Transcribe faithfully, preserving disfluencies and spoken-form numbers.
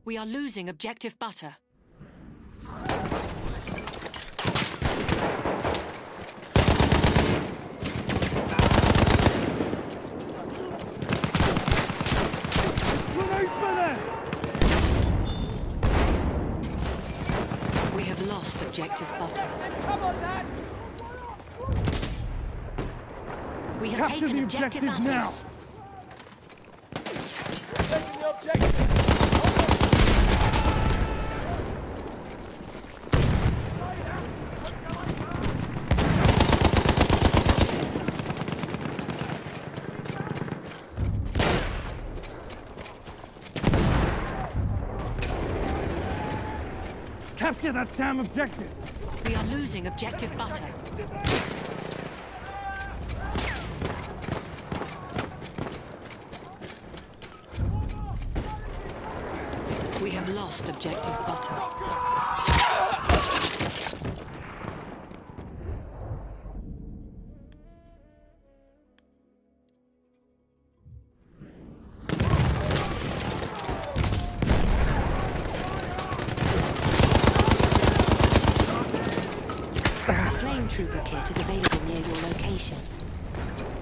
We are losing objective butter. Grenades for them! We have lost objective butter. Come on, lads! We have Capture taken the objective objective now! apples. Taking the objective! Capture that damn objective! We are losing objective butter. We have lost objective butter. A flame trooper kit is available near your location.